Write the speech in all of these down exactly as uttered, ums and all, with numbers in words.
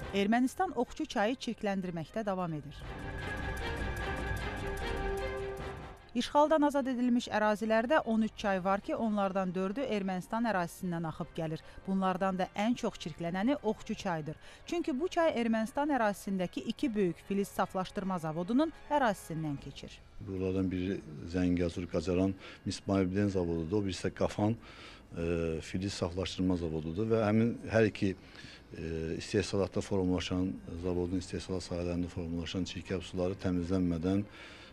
Ermənistan Oxçu çayı çirkləndirməkdə davam edir. İşğaldan azad edilmiş ərazilərdə on üç çay var ki, onlardan dördü Ermənistan ərazisindən axıb gəlir. Bunlardan da ən çox çirklənəni Oxçu çayıdır. Çünki bu çay Ermənistan ərazisindəki iki böyük filiz saflaşdırma zavodunun ərazisindən keçir. Bunlardan biri Zəngəzur, Qacaran, Mismailblen zavodudur, o birisi Qafan e, filiz saflaşdırma zavodudur və həmin hər iki e, istehsalatda formalaşan, zavodun istehsalat sahələrində formalaşan çirkəb suları təmizlənmədən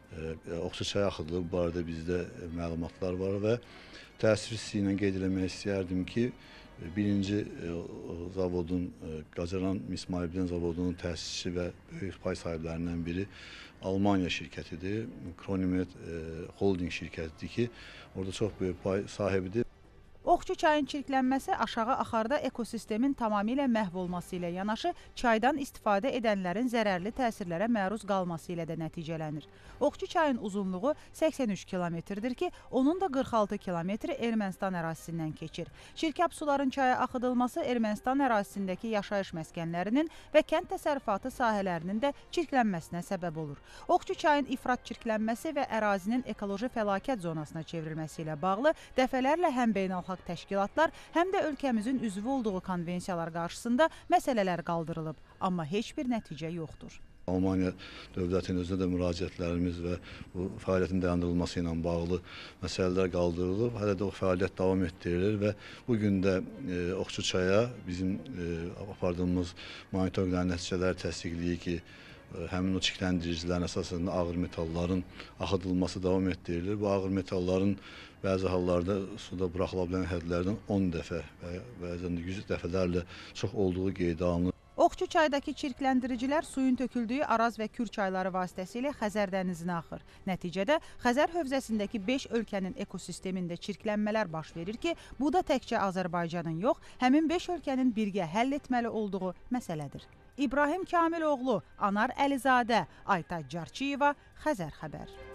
Oxçu çaya axıdılır. Bu barədə bizdə məlumatlar var və təəssüf hissi ilə qeyd eləmək istəyərdim ki, birinci zavodun, Qacaran Mismailblen zavodunun təsisçisi və böyük pay sahiblərindən biri Almaniya şirkətidir. Kronimet Holding şirkətidir ki, orada çox böyük pay sahibidir. Oxçu çayın çirklənməsi aşağı axarda ekosistemin tamamilə məhv olması ilə yanaşı, çaydan istifadə edənlərin zərərli təsirlərə məruz qalması ilə də nəticələnir. Oxçu çayın uzunluğu səksən üç kilometrdir ki, onun da qırx altı kilometri Ermənistan ərazisindən keçir. Çirkəb suların çaya axıdılması Ermənistan ərazisindəki yaşayış məskənlərinin və kənd təsərrüfatı sahələrinin də çirklənməsinə səbəb olur. Oxçu çayın ifrat çirklənməsi və ərazinin ekoloji fəlakət zonasına çevrilməsi ilə bağlı dəfələrlə həm beynəlxalq təşkilatlar, həm də ölkəmizin üzvü olduğu konvensiyalar qarşısında məsələlər qaldırılıb, amma heç bir nəticə yoxdur. Almaniya dövlətinin özünə də müraciətlərimiz və bu fəaliyyətin dayandırılması ilə bağlı məsələlər qaldırılıb. Hələ də o fəaliyyət davam etdirilir və bugün də e, Oxçu çaya bizim e, apardığımız monitorinqlərin nəticələri təsdiqləyir ki, e, həmin o çirkləndiricilərin əsasında ağır metalların axıdılması davam etdirilir. Bu ağır metalların bəzi hallarda suda buraxıla bilən hədlərdən on dəfə və bəzən də yüz dəfələrlə çox olduğu qeydə alınır. Oxçu çaydakı çirkləndiricilər suyun töküldüyü Araz və Kür çayları vasitəsilə Xəzər dənizinə axır. Nəticədə Xəzər hövzəsindəki beş ölkənin ekosistemində çirklənmələr baş verir ki, bu da təkcə Azərbaycanın yox, həmin beş ölkənin birgə həll etməli olduğu məsələdir. İbrahim Kamiloğlu, Anar Əlizadə, Aytac Carçıyeva, Xəzər xəbər.